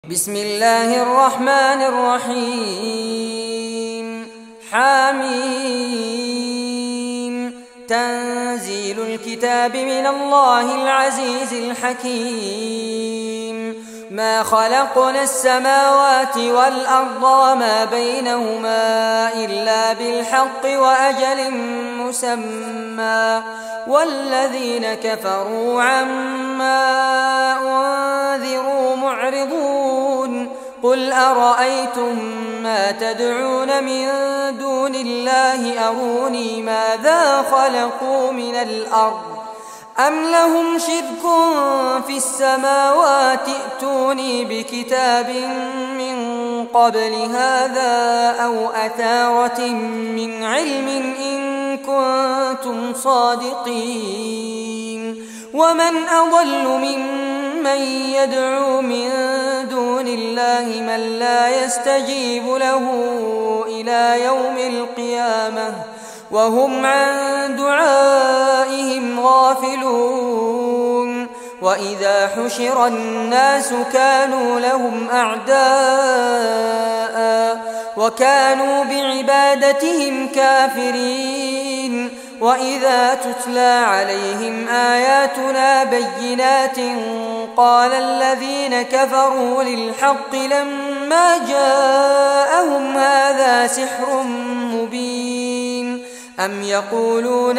بسم الله الرحمن الرحيم حميم تنزيل الكتاب من الله العزيز الحكيم ما خلقنا السماوات والأرض وما بينهما إلا بالحق وأجل مسمى والذين كفروا عما أنذروا معرضون قل أرأيتم ما تدعون من دون الله أروني ماذا خلقوا من الأرض أم لهم شرك في السماوات ائتوني بكتاب من قبل هذا أو أثارة من علم إن كنتم صادقين ومن أضل ممن يدعو من دون الله من لا يستجيب له إلى يوم القيامة وهم عن دعائهم غافلون وإذا حشر الناس كانوا لهم أعداء وكانوا بعبادتهم كافرين وإذا تتلى عليهم آياتنا بينات قال الذين كفروا للحق لما جاءهم هذا سحر مبين أم يقولون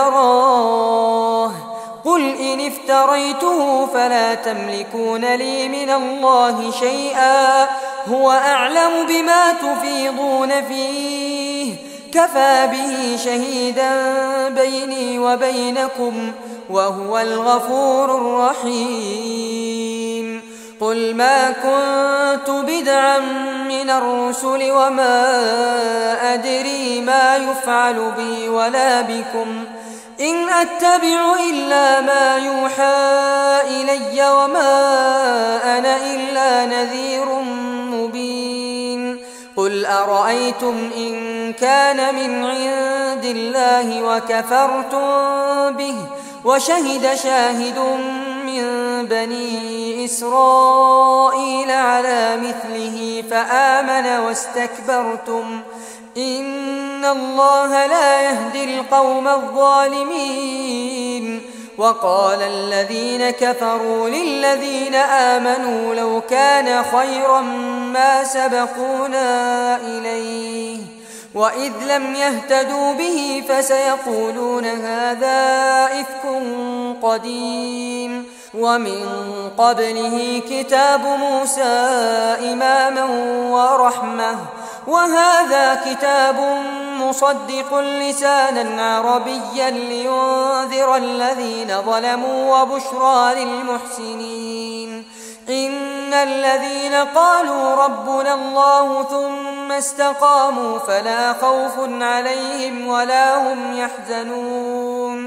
افتراه قل إن افتريته فلا تملكون لي من الله شيئا هو أعلم بما تفيضون فيه كفى به شهيدا بيني وبينكم وهو الغفور الرحيم قل ما كنت بدعا من الرسل وما أدري ما يفعل بي ولا بكم إن أتبع إلا ما يوحى إلي وما أنا إلا نذير مبين قل أرأيتم إن كان من عند الله وكفرتم به وشهد شاهد من بني إسرائيل على مثله فآمن واستكبرتم إن الله لا يهدي القوم الظالمين وقال الذين كفروا للذين آمنوا لو كان خيرا ما سبقونا إليه وإذ لم يهتدوا به فسيقولون هذا إفك قديم ومن قبله كتاب موسى إماما ورحمة وهذا كتاب مصدق لسانا عربيا لينذر الذين ظلموا وبشرى للمحسنين إن الذين قالوا ربنا الله ثم استقاموا فلا خوف عليهم ولا هم يحزنون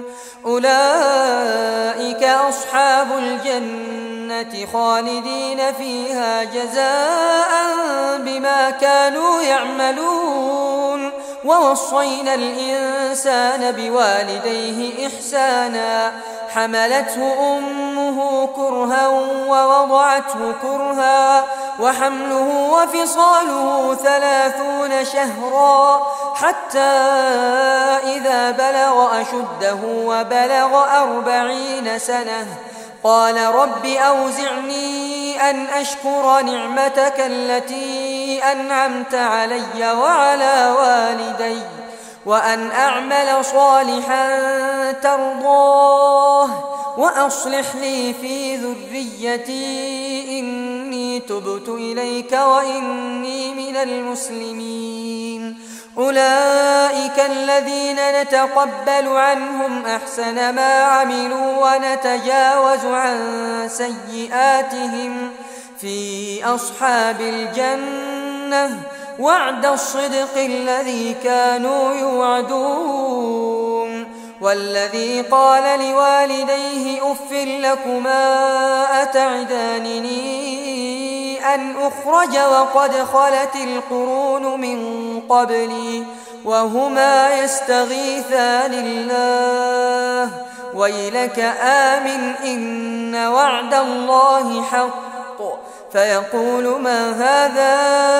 أولئك أصحاب الجنة خالدين فيها جزاء بما كانوا يعملون ووصينا الإنسان بوالديه إحسانا حملته أمه كرها ووضعته كرها وحمله وفصاله 30 شهرا حتى إذا بلغ أشده وبلغ 40 سنة قال رب أوزعني أن أشكر نعمتك التي أنعمت علي وعلى والدي وأن أعمل صالحا ترضاه وأصلح لي في ذريتي إني تبت إليك وإني من المسلمين أولئك الذين نتقبل عنهم أحسن ما عملوا ونتجاوز عن سيئاتهم في أصحاب الجنة وعد الصدق الذي كانوا يوعدون والذي قال لوالديه أف لكما أتعدانني أن أخرج وقد خلت القرون من قبلي وهما يستغيثان الله ويلك آمن إن وعد الله حق فيقول ما هذا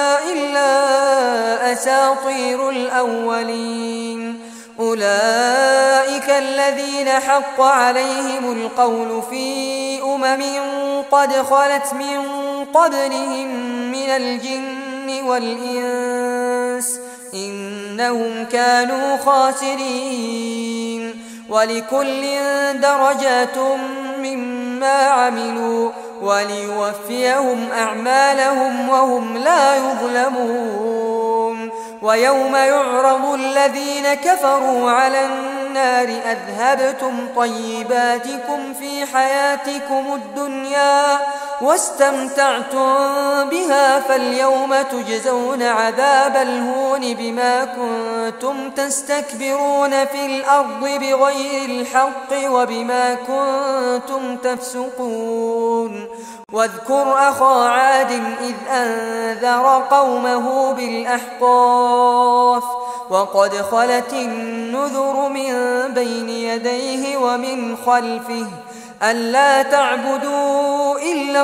إلا أساطير الأولين. أولئك الذين حق عليهم القول في قد خلت من قبلهم من الجن والإنس إنهم كانوا خاسرين. ولكل درجات مما عملوا وليوفيهم أعمالهم وهم لا يظلمون. ويوم يعرض الذين كفروا على النار أذهبتم طيباتكم في حياتكم الدنيا واستمتعتم بها فاليوم تجزون عذاب الهون بما كنتم تستكبرون في الأرض بغير الحق وبما كنتم تفسقون. واذكر أخا عاد إذ أنذر قومه بالأحقاف وقد خلت النذر من بين يديه ومن خلفه ألا تعبدوا إلا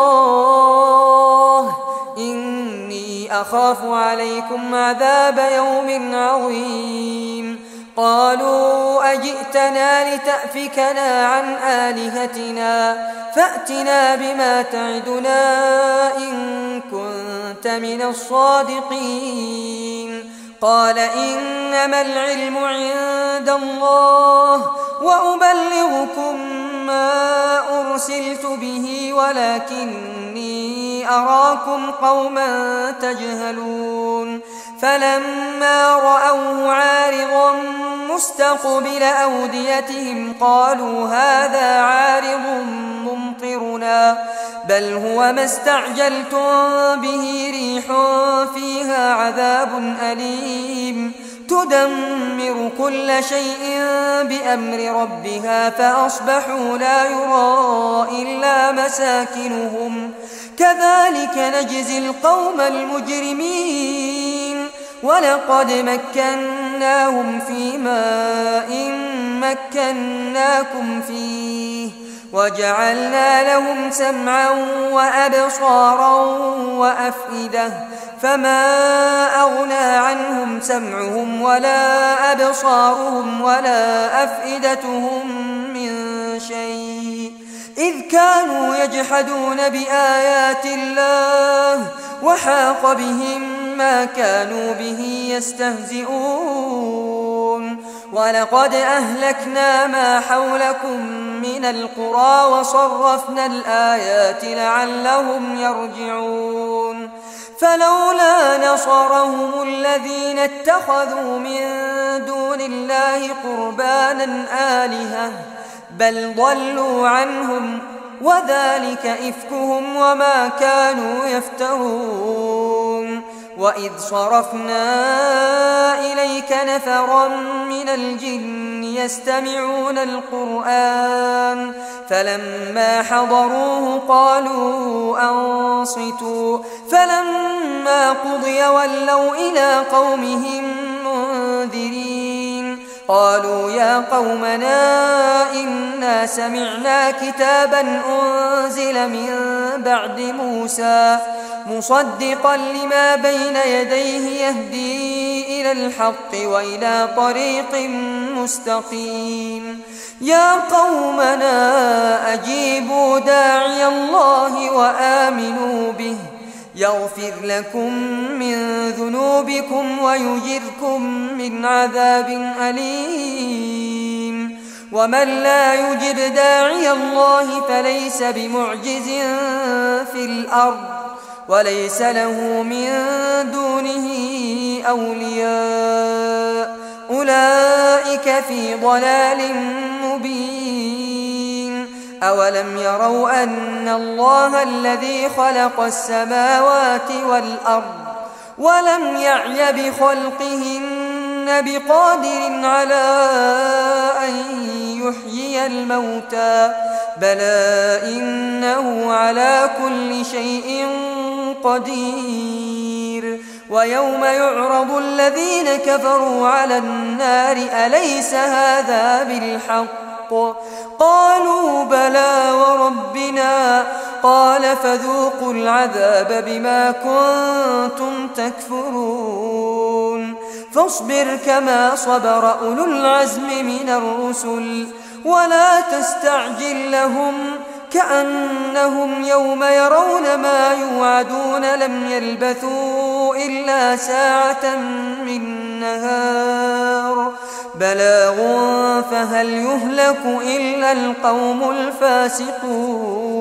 الله إني أخاف عليكم عذاب يوم عظيم. قالوا أجئتنا لتأفكنا عن آلهتنا فأتنا بما تعدنا إن كنت من الصادقين. قال إنما العلم عند الله وأبلغكم ما أرسلت به ولكني أراكم قوما تجهلون. فلما رأوه عارضا مستقبل أوديتهم قالوا هذا عارض ممطرنا بل هو ما استعجلتم به ريح فيها عذاب أليم تدمر كل شيء بأمر ربها فأصبحوا لا يرى إلا مساكنهم كذلك نجزي القوم المجرمين. ولقد مكناهم في ماء مكناكم فيه وجعلنا لهم سمعا وأبصارا وأفئدة فما أغنى عنهم سمعهم ولا أبصارهم ولا أفئدتهم من شيء إذ كانوا يجحدون بآيات الله وحاق بهم ما كانوا به يستهزئون. ولقد أهلكنا ما حولكم من القرى وصرفنا الآيات لعلهم يرجعون. فلولا نصرهم الذين اتخذوا من دون الله قربانا آلهة بل ضلوا عنهم وذلك إفكهم وما كانوا يفترون. وإذ صرفنا إليك نفرا من الجن يستمعون القرآن فلما حضروه قالوا أنصتوا فلما قضي ولوا إلى قومهم منذرين. قالوا يا قومنا إنا سمعنا كتابا أنزل من بعد موسى مصدقا لما بين يديه يهدي إلى الحق وإلى طريق مستقيم. يا قومنا أجيبوا داعي الله وآمنوا به يغفر لكم من ذنوبكم ويجركم من عذاب أليم. ومن لا يجب داعي الله فليس بمعجز في الأرض وليس له من دونه أولياء أولئك في ضلال مبين. أولم يروا أن الله الذي خلق السماوات والأرض ولم يعي بخلقهن بقادر على أن يحيي الموتى بلى إنه على كل شيء قدير. ويوم يعرض الذين كفروا على النار أليس هذا بالحق قالوا بلى وربنا قال فذوقوا العذاب بما كنتم تكفرون فاصبر كما صبر أولو العزم من الرسل ولا تستعجل لهم كأنهم يوم يرون ما يوعدون لم يلبثوا إلا ساعة من نهار بلاغ فهل يهلك إلا القوم الفاسقون.